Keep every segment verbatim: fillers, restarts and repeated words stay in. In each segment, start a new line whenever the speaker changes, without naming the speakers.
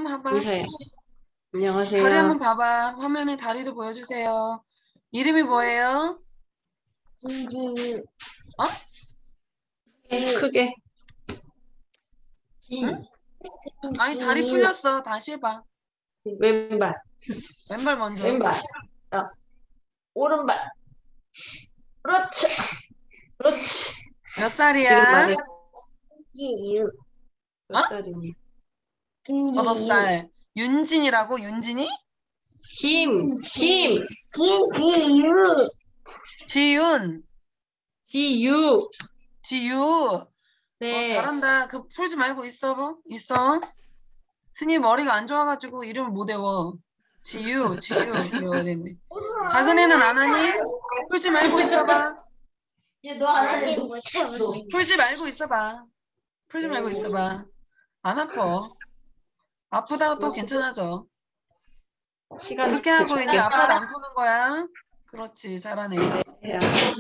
한번 봐봐.
인사해.
다리
안녕하세요.
한번 봐봐. 화면에 다리도 보여주세요. 이름이 뭐예요?
김지유.
어?
크게.
응? 아니 다리
김지유.
풀렸어. 다시 해봐.
왼발.
왼발 먼저.
왼발. 어. 오른발. 그렇지. 그렇지.
몇
지금
살이야?
말해.
김지유.
몇
어?
살이니?
여섯
김지유.
살. 윤진이라고? 윤진이?
김. 김.
김지유.
지윤.
지유.
지유. 어,
네.
잘한다. 그 풀지 말고 있어. 뭐? 있어. 스니 머리가 안 좋아가지고 이름을 못 외워. 지유, 지유 외워야 되는데. 작은 애는 안 하니? 풀지 말고 있어봐.
너안 하지 못해.
풀지 말고 있어봐. 풀지 말고 있어봐. 안 아파. 아프다가 또 괜찮아져.
시간
그렇게 하고 이제
줄게.
아파도 안 푸는 거야. 그렇지, 잘하네.
네.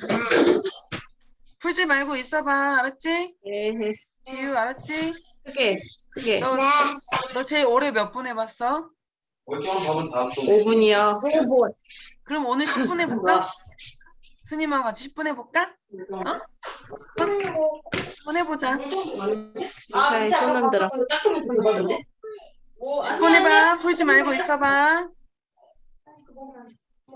풀지 말고 있어봐. 알았지?
네.
지유, 알았지?
크게. 크게.
너, 너 제일 오래 몇 분 해봤어?
오 분이요.
그럼 오늘 십 분 해볼까? 스님하고 같이 십 분 해볼까? 어? 한번 해보자.
인사해. 손 흔들어. 손 흔들어.
십 분 해봐. 풀지 말고 있어봐.